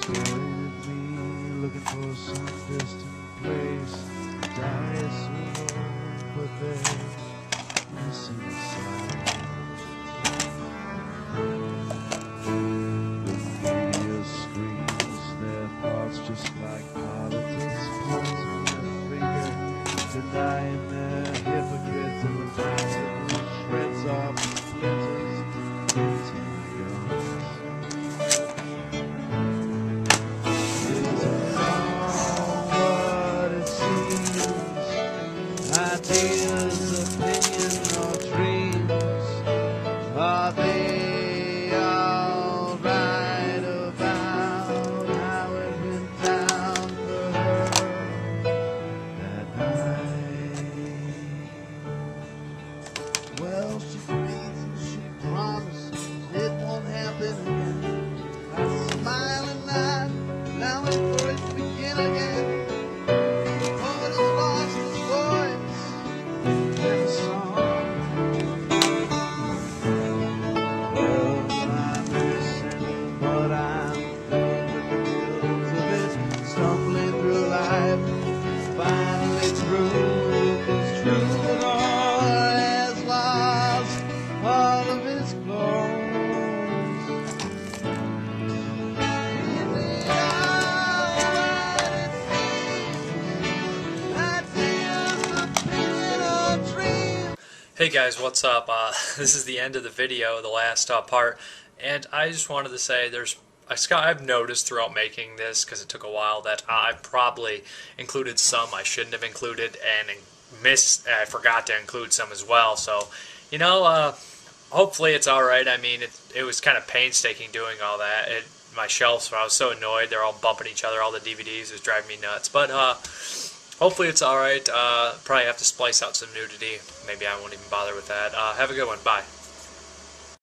Going with me, looking for some distant place. Dice alone, but they're missing the sign. The media screams their thoughts just like politics. Pointing their finger, denying they're hypocrites, and the master shreds off splinters into guns. Ideas, opinion, or dreams, are they all right about how it went down for her that night? Well, she prays and she promises it won't happen again. I smile at night, now wait for it to begin again. Hey guys, what's up? This is the end of the video, the last part, and I just wanted to say I've noticed throughout making this, because it took a while, that I probably included some I shouldn't have included, and I forgot to include some as well. So, you know, hopefully it's alright. I mean, it was kind of painstaking doing all that. My shelves, I was so annoyed, they're all bumping each other, all the DVDs, it was driving me nuts. But, hopefully it's alright. Probably have to splice out some nudity. Maybe I won't even bother with that. Have a good one. Bye.